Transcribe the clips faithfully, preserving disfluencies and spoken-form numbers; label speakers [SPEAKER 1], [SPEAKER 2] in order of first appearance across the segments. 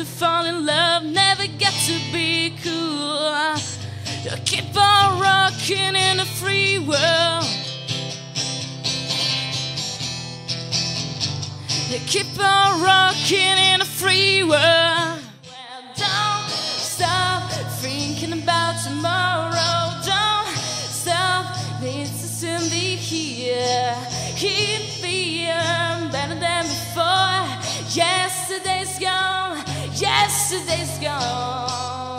[SPEAKER 1] to fall in love, never get to be cool. Keep on rocking in a free world. Keep on rocking in a free world. Well, don't stop thinking about tomorrow. Don't stop, it's soon be here. Keep being better than before. Yesterday's gone, yesterday's gone.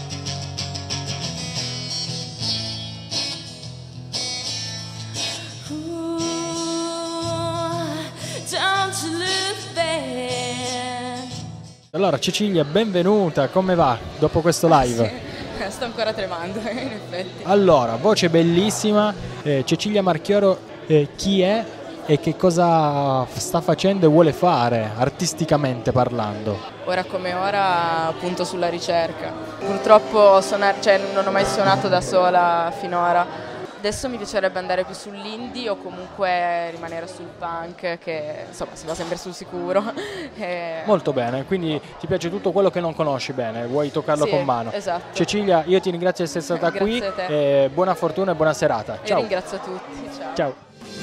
[SPEAKER 1] Ooh, don't you look back.
[SPEAKER 2] Allora Cecilia, benvenuta, come va dopo questo live?
[SPEAKER 3] Sì, sto ancora tremando, in effetti.
[SPEAKER 2] Allora, voce bellissima, eh, Cecilia Marchioro, eh, chi è e che cosa sta facendo e vuole fare artisticamente parlando?
[SPEAKER 3] Ora come ora punto sulla ricerca. Purtroppo suonar- cioè, non ho mai suonato da sola finora. Adesso mi piacerebbe andare più sull'indie o comunque rimanere sul punk, che insomma si va sempre sul sicuro. E...
[SPEAKER 2] Molto bene, quindi ti piace tutto quello che non conosci bene, vuoi toccarlo
[SPEAKER 3] Sì,
[SPEAKER 2] con mano.
[SPEAKER 3] esatto.
[SPEAKER 2] Cecilia, io ti ringrazio di essere stata qui,
[SPEAKER 3] Grazie a te.
[SPEAKER 2] e buona fortuna e buona serata.
[SPEAKER 3] E
[SPEAKER 2] Ciao.
[SPEAKER 3] ringrazio tutti. Ciao.
[SPEAKER 2] Ciao.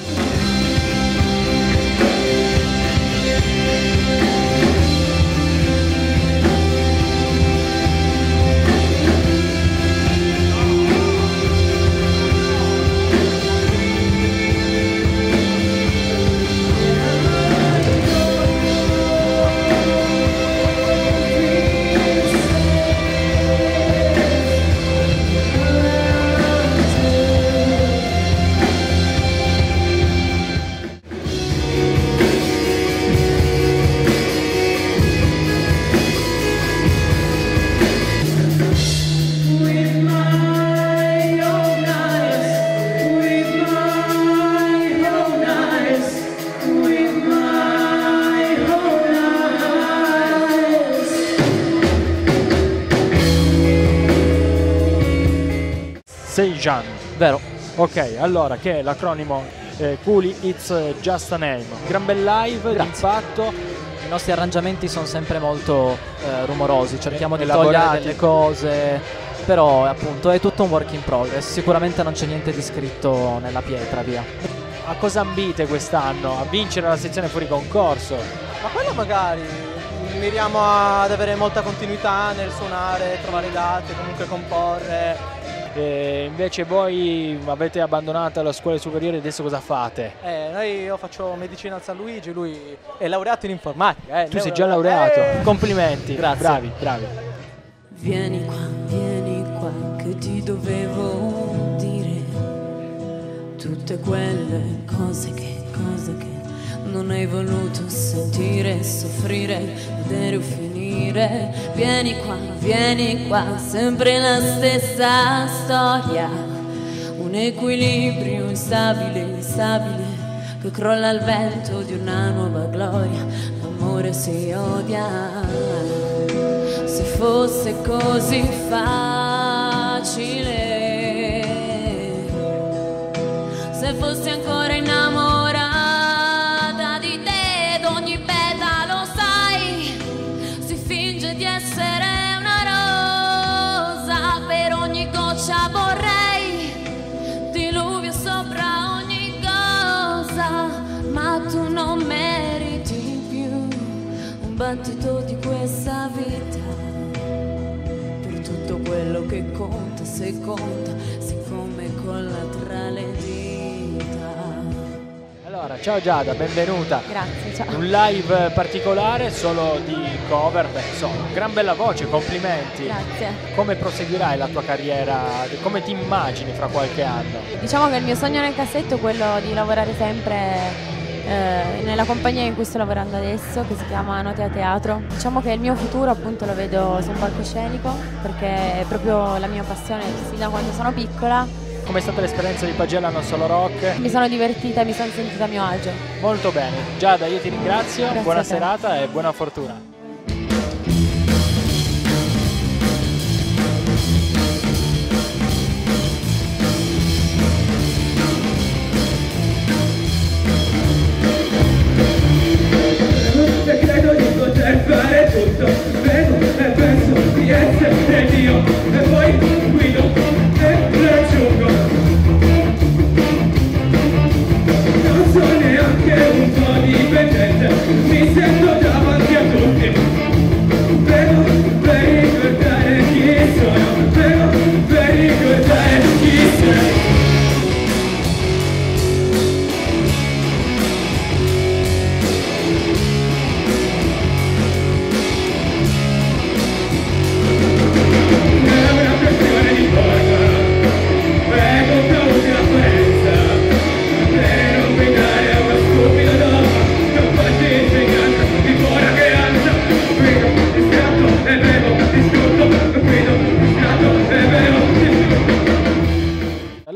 [SPEAKER 2] Sejan,
[SPEAKER 4] Vero.
[SPEAKER 2] ok, allora che è l'acronimo eh, Culi It's Just a Name, gran bel live,
[SPEAKER 4] Grazie.
[SPEAKER 2] d'impatto.
[SPEAKER 4] I nostri arrangiamenti sono sempre molto eh, rumorosi, cerchiamo di
[SPEAKER 2] Elaborati.
[SPEAKER 4] togliere delle cose, però appunto è tutto un work in progress, sicuramente non c'è niente di scritto nella pietra, via.
[SPEAKER 2] A cosa ambite quest'anno? A vincere la sezione fuori concorso?
[SPEAKER 5] Ma quello magari miriamo ad avere molta continuità nel suonare, trovare date, comunque comporre.
[SPEAKER 2] E invece voi avete abbandonato la scuola superiore, adesso cosa fate?
[SPEAKER 5] Eh, noi io faccio medicina al San Luigi, lui è laureato in informatica. Eh,
[SPEAKER 2] Tu sei già laureato,
[SPEAKER 5] Eh.
[SPEAKER 2] complimenti,
[SPEAKER 4] Grazie.
[SPEAKER 2] bravi, bravi.
[SPEAKER 1] Vieni qua, vieni qua, che ti dovevo dire tutte quelle cose che, cose che non hai voluto sentire, soffrire, vedere o finire. Vieni qua, vieni qua, sempre la stessa storia. Un equilibrio instabile, instabile, che crolla al vento di una nuova gloria. L'amore si odia. Se fosse così facile, se fossi ancora innamorata di te, d'ogni petalo sai, si finge di essere una rosa, per ogni goccia vorrei diluvio sopra ogni cosa, ma tu non meriti più un battito di questa vita. Tutto quello che conta, se conta, siccome colla tra le dita.
[SPEAKER 2] Allora, ciao Giada, benvenuta.
[SPEAKER 6] Grazie, ciao.
[SPEAKER 2] Un live particolare solo di cover, beh, insomma, gran bella voce, complimenti.
[SPEAKER 6] Grazie.
[SPEAKER 2] Come proseguirai la tua carriera? Come ti immagini fra qualche anno?
[SPEAKER 6] Diciamo che il mio sogno nel cassetto è quello di lavorare sempre eh, nella compagnia in cui sto lavorando adesso, che si chiama Note a Teatro. Diciamo che il mio futuro appunto lo vedo su un palcoscenico, perché è proprio la mia passione sin da quando sono piccola.
[SPEAKER 2] Come è stata l'esperienza di Pagella Non Solo Rock?
[SPEAKER 6] Mi sono divertita e mi sono sentita a mio agio.
[SPEAKER 2] Molto bene. Giada, io ti ringrazio,
[SPEAKER 6] Grazie
[SPEAKER 2] buona
[SPEAKER 6] a te.
[SPEAKER 2] serata e buona fortuna.
[SPEAKER 7] Credo di poter fare tutto, vengo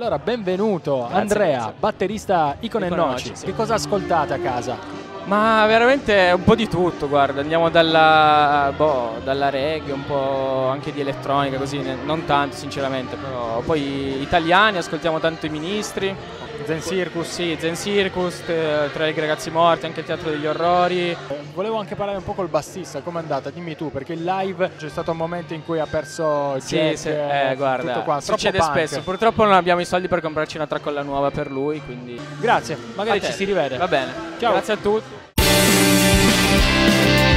[SPEAKER 2] Allora, benvenuto
[SPEAKER 7] Grazie,
[SPEAKER 2] Andrea,
[SPEAKER 7] grazie.
[SPEAKER 2] batterista Icone e
[SPEAKER 7] Icone e
[SPEAKER 2] Noci.
[SPEAKER 7] Noci, sì.
[SPEAKER 2] Che cosa ascoltate a casa?
[SPEAKER 7] Ma veramente un po' di tutto, guarda, andiamo dalla, boh, dalla reggae, un po' anche di elettronica, così, ne- non tanto sinceramente, però poi italiani, ascoltiamo tanto i Ministri.
[SPEAKER 2] Zen Circus?
[SPEAKER 7] Sì, Zen Circus, te- Tra i ragazzi morti, anche il Teatro degli Orrori.
[SPEAKER 2] Eh, Volevo anche parlare un po' col bassista, com'è andata? Dimmi tu, perché il live c'è stato un momento in cui ha perso il
[SPEAKER 7] Sì,
[SPEAKER 2] jack,
[SPEAKER 7] sì,
[SPEAKER 2] eh,
[SPEAKER 7] eh, guarda,
[SPEAKER 2] tutto qua. Troppo
[SPEAKER 7] succede
[SPEAKER 2] punk.
[SPEAKER 7] spesso. Purtroppo non abbiamo i soldi per comprarci una tracolla nuova per lui, quindi...
[SPEAKER 2] Grazie, magari
[SPEAKER 7] A te.
[SPEAKER 2] ci si rivede.
[SPEAKER 7] Va bene,
[SPEAKER 2] Ciao.
[SPEAKER 7] grazie a tutti.